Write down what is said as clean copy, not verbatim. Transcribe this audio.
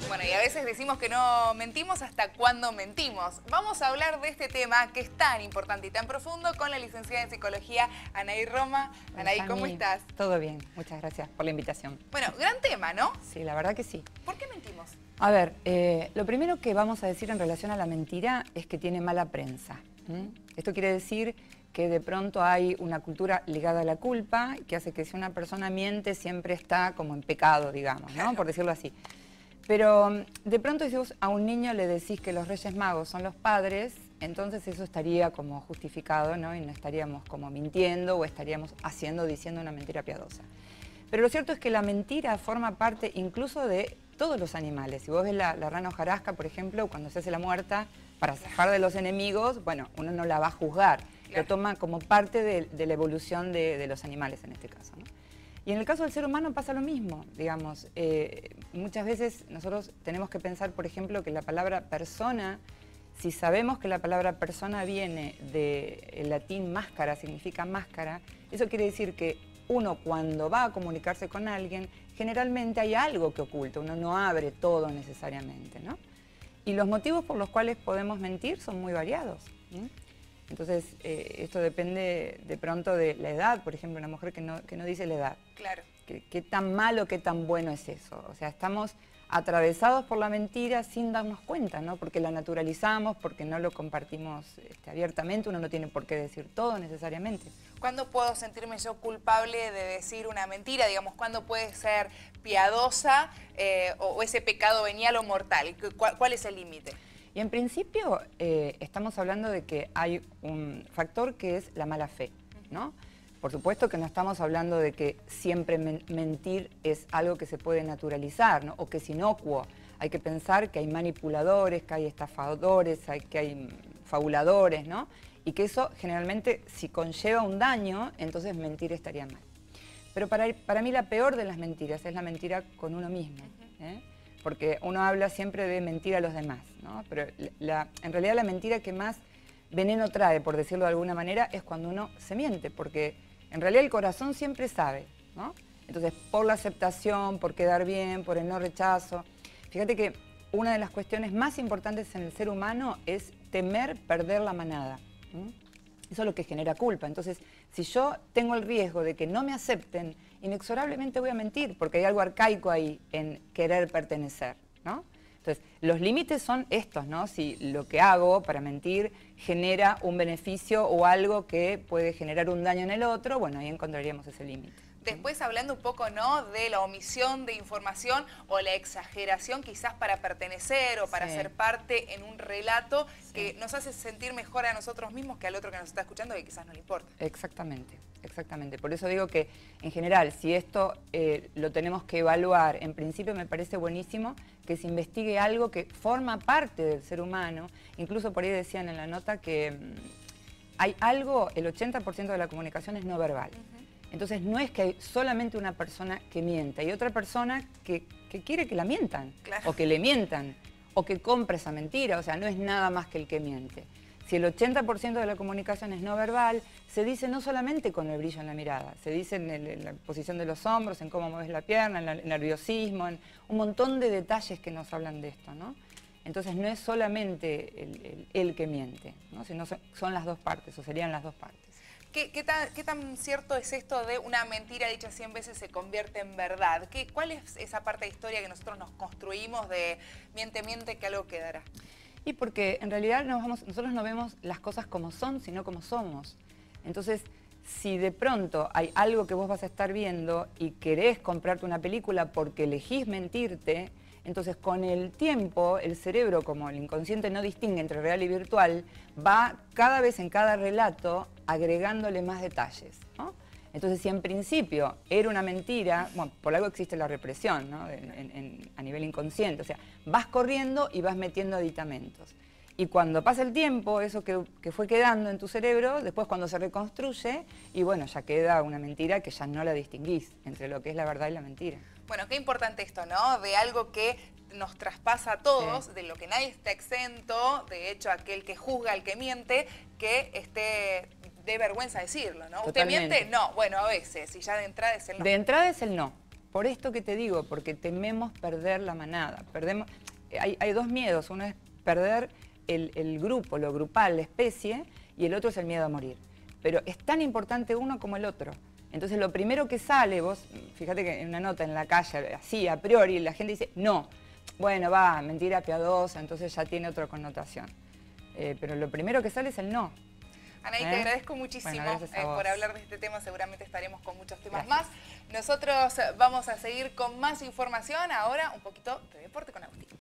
Bueno, y a veces decimos que no mentimos hasta cuando mentimos. Vamos a hablar de este tema que es tan importante y tan profundo con la licenciada en Psicología, Anaí Roma. Anaí, ¿cómo estás? Todo bien, muchas gracias por la invitación. Bueno, gran tema, ¿no? Sí, la verdad que sí. ¿Por qué mentimos? A ver, lo primero que vamos a decir en relación a la mentira es que tiene mala prensa. Esto quiere decir que de pronto hay una cultura ligada a la culpa que hace que si una persona miente siempre está como en pecado, digamos, ¿no? Por decirlo así. Pero de pronto si vos a un niño le decís que los Reyes Magos son los padres, entonces eso estaría como justificado, ¿no? Y no estaríamos como mintiendo o estaríamos diciendo una mentira piadosa. Pero lo cierto es que la mentira forma parte incluso de todos los animales. Si vos ves la rana hojarasca, por ejemplo, cuando se hace la muerta para zafar de los enemigos, bueno, uno no la va a juzgar, lo toma como parte de la evolución de los animales en este caso, ¿no? Y en el caso del ser humano pasa lo mismo, digamos. Muchas veces nosotros tenemos que pensar, por ejemplo, que la palabra persona, si sabemos que la palabra persona viene del latín máscara, significa máscara, eso quiere decir que uno cuando va a comunicarse con alguien, generalmente hay algo que oculta, uno no abre todo necesariamente, ¿no? Y los motivos por los cuales podemos mentir son muy variados, ¿sí? Entonces, esto depende de pronto de la edad, por ejemplo, una mujer que no dice la edad. Claro. ¿Qué tan malo, qué tan bueno es eso? O sea, estamos atravesados por la mentira sin darnos cuenta, ¿no? Porque la naturalizamos, porque no lo compartimos abiertamente, uno no tiene por qué decir todo necesariamente. ¿Cuándo puedo sentirme yo culpable de decir una mentira? Digamos, ¿cuándo puede ser piadosa o ese pecado venial o mortal? ¿Cuál es el límite? Y en principio estamos hablando de que hay un factor que es la mala fe, ¿no? Por supuesto que no estamos hablando de que siempre mentir es algo que se puede naturalizar, ¿no? O que es inocuo. Hay que pensar que hay manipuladores, que hay estafadores, que hay fabuladores, ¿no? Y que eso generalmente, si conlleva un daño, entonces mentir estaría mal. Pero para mí la peor de las mentiras es la mentira con uno mismo, ¿eh? Porque uno habla siempre de mentir a los demás, ¿no? Pero en realidad la mentira que más veneno trae, por decirlo de alguna manera, es cuando uno se miente, porque en realidad el corazón siempre sabe, ¿no? Entonces, por la aceptación, por quedar bien, por el no rechazo. Fíjate que una de las cuestiones más importantes en el ser humano es temer perder la manada, ¿sí? Eso es lo que genera culpa. Entonces, si yo tengo el riesgo de que no me acepten, inexorablemente voy a mentir, porque hay algo arcaico ahí en querer pertenecer, ¿no? Entonces, los límites son estos, ¿no? Si lo que hago para mentir genera un beneficio o algo que puede generar un daño en el otro, bueno, ahí encontraríamos ese límite. Después hablando un poco, ¿no?, de la omisión de información o la exageración quizás para pertenecer o para ser parte en un relato que nos hace sentir mejor a nosotros mismos que al otro que nos está escuchando que quizás no le importa. Exactamente, exactamente. Por eso digo que en general, si esto lo tenemos que evaluar, en principio me parece buenísimo que se investigue algo que forma parte del ser humano. Incluso por ahí decían en la nota que hay algo, el 80% de la comunicación es no verbal. Entonces no es que hay solamente una persona que mienta, hay otra persona que quiere que la mientan, o que le mientan, o que compre esa mentira, o sea, no es nada más que el que miente. Si el 80% de la comunicación es no verbal, se dice no solamente con el brillo en la mirada, se dice en la posición de los hombros, en cómo mueves la pierna, en el nerviosismo, en un montón de detalles que nos hablan de esto, ¿no? Entonces no es solamente el que miente, ¿no? Sino son las dos partes, o serían las dos partes. ¿Qué tan cierto es esto de una mentira dicha 100 veces se convierte en verdad? ¿Cuál es esa parte de historia que nosotros nos construimos de miente, miente, que algo quedará? Y porque en realidad nosotros no vemos las cosas como son, sino como somos. Entonces, si de pronto hay algo que vos vas a estar viendo y querés comprarte una película porque elegís mentirte, entonces con el tiempo el cerebro, como el inconsciente no distingue entre real y virtual, va cada vez en cada relato agregándole más detalles, ¿no? Entonces, si en principio era una mentira, bueno, por algo existe la represión, ¿no? A nivel inconsciente, o sea, vas corriendo y vas metiendo aditamentos. Y cuando pasa el tiempo, eso que fue quedando en tu cerebro, después cuando se reconstruye, y bueno, ya queda una mentira que ya no la distinguís entre lo que es la verdad y la mentira. Bueno, qué importante esto, ¿no? De algo que nos traspasa a todos, de lo que nadie está exento, de hecho, aquel que juzga al que miente, que dé vergüenza decirlo, ¿no? Totalmente. ¿Usted miente? No, bueno, a veces, y ya de entrada es el no. De entrada es el no. por esto que te digo, porque tememos perder la manada. Hay dos miedos, uno es perder el grupo, lo grupal, la especie, y el otro es el miedo a morir. Pero es tan importante uno como el otro. Entonces lo primero que sale, vos, fíjate que en una nota en la calle, así a priori, la gente dice, no, bueno, va, mentira piadosa, entonces ya tiene otra connotación. Pero lo primero que sale es el no. Anaí, te agradezco muchísimo por hablar de este tema. Seguramente estaremos con muchos temas más. Nosotros vamos a seguir con más información. Ahora un poquito de deporte con Agustín.